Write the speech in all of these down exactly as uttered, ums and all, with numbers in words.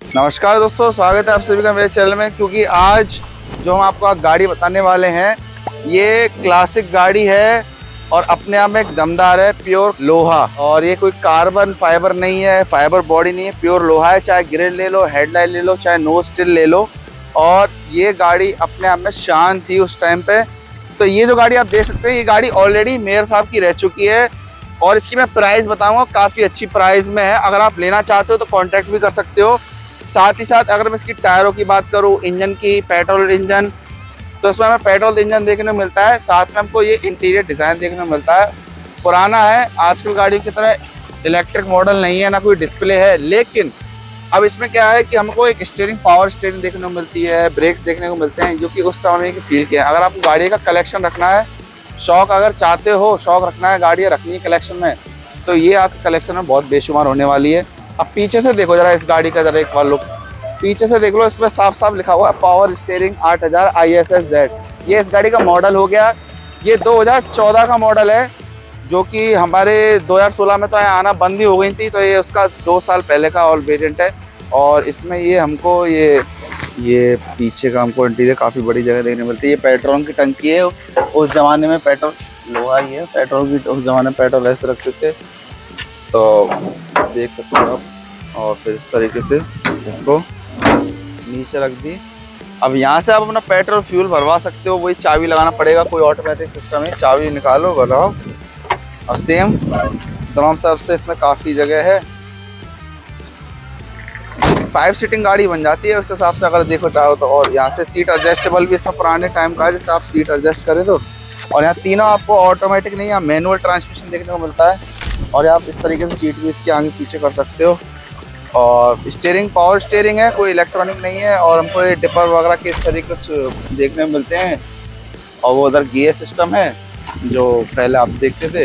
नमस्कार दोस्तों, स्वागत है आप सभी का मेरे चैनल में। क्योंकि आज जो हम आपको गाड़ी बताने वाले हैं ये क्लासिक गाड़ी है और अपने आप में एक दमदार है, प्योर लोहा। और ये कोई कार्बन फाइबर नहीं है, फाइबर बॉडी नहीं है, प्योर लोहा है। चाहे ग्रिल ले लो, हेडलाइट ले लो, चाहे नो स्टिल ले लो। और ये गाड़ी अपने आप में शान थी उस टाइम पे। तो ये जो गाड़ी आप देख सकते हैं, ये गाड़ी ऑलरेडी मेयर साहब की रह चुकी है और इसकी मैं प्राइस बताऊंगा, काफ़ी अच्छी प्राइस में है। अगर आप लेना चाहते हो तो कांटेक्ट भी कर सकते हो। साथ ही साथ अगर मैं इसकी टायरों की बात करूं, इंजन की, पेट्रोल इंजन, तो इसमें हमें पेट्रोल इंजन देखने को मिलता है। साथ में हमको ये इंटीरियर डिज़ाइन देखने को मिलता है। पुराना है, आजकल गाड़ियों की तरह इलेक्ट्रिक मॉडल नहीं है, ना कोई डिस्प्ले है। लेकिन अब इसमें क्या है कि हमको एक स्टीयरिंग, पावर स्टीयरिंग देखने को मिलती है, ब्रेक्स देखने को मिलते हैं, जो कि उस समय की फील किया है। अगर आपको गाड़ी का कलेक्शन रखना है, शौक अगर चाहते हो, शौक रखना है, गाड़ियाँ रखनी है कलेक्शन में, तो ये आपके कलेक्शन में बहुत बेशुमार होने वाली है। अब पीछे से देखो जरा इस गाड़ी का, जरा एक बार लुक पीछे से देख लो। इसमें साफ साफ लिखा हुआ है पावर स्टीयरिंग आठ हज़ार आई एस एस जेड। ये इस गाड़ी का मॉडल हो गया। ये दो हज़ार चौदह का मॉडल है, जो कि हमारे दो हज़ार सोलह में तो यहाँ आना बंद ही हो गई थी, तो ये उसका दो साल पहले का और वेरिएंट है। और इसमें ये हमको ये ये पीछे का हमको इंटीरियर काफ़ी बड़ी जगह देखने मिलती है। ये पेट्रोल की टंकी है। उस ज़माने में पेट्रोल लोहा ही है, पेट्रोल की उस ज़माने में पेट्रोल ऐसे रखते थे, तो देख सकते हो आप। और फिर इस तरीके से इसको नीचे रख दी। अब यहाँ से आप अपना पेट्रोल फ्यूल भरवा सकते हो। वही चाबी लगाना पड़ेगा, कोई ऑटोमेटिक सिस्टम है, चाबी निकालो भराओ। और सेम दोनों तरफ से इसमें काफ़ी जगह है। फाइव सीटिंग गाड़ी बन जाती है उस हिसाब से अगर देखो चाहो तो। और यहाँ से सीट एडजस्टेबल भी इसमें पुराने टाइम का है, जैसे आप सीट एडजस्ट करें तो। और यहाँ तीनों आपको ऑटोमेटिक नहीं, यहाँ मैनुअल ट्रांसमिशन देखने को मिलता है। और आप इस तरीके से सीट भी इसके आगे पीछे कर सकते हो। और स्टीयरिंग पावर स्टीयरिंग है, कोई इलेक्ट्रॉनिक नहीं है। और हमको ये डिपर वगैरह के इस तरीके कुछ देखने को मिलते हैं। और वो उधर गियर सिस्टम है जो पहले आप देखते थे।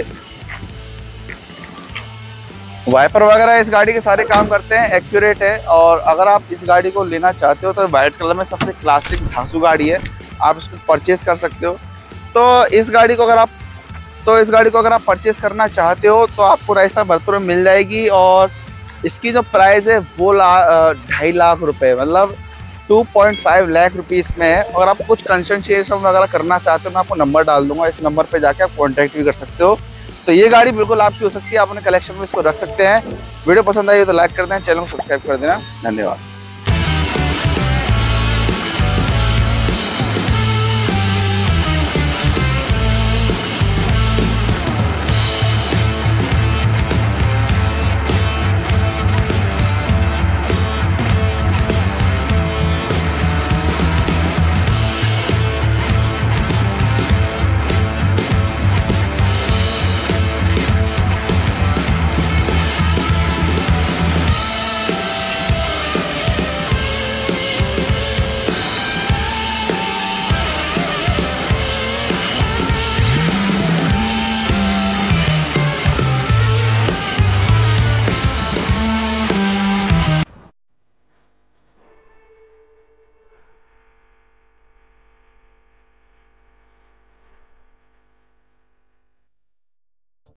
वाइपर वगैरह इस गाड़ी के सारे काम करते हैं, एक्यूरेट है। और अगर आप इस गाड़ी को लेना चाहते हो तो वाइट कलर में सबसे क्लासिक धांसू गाड़ी है, आप इसको परचेज कर सकते हो। तो इस गाड़ी को अगर आप तो इस गाड़ी को अगर आप परचेज करना चाहते हो तो आपको राजस्थान भरतपुर में मिल जाएगी। और इसकी जो प्राइस है वो ला ढाई लाख रुपए, मतलब two point five lakh rupees में है। अगर आप कुछ कंसेशन वगैरह करना चाहते हो, मैं आपको नंबर डाल दूंगा, इस नंबर पे जाके आप कांटेक्ट भी कर सकते हो। तो ये गाड़ी बिल्कुल आपकी हो सकती है, आप अपने कलेक्शन में इसको रख सकते हैं। वीडियो पसंद आई हो तो लाइक कर दें, चैनल को सब्सक्राइब कर देना। धन्यवाद।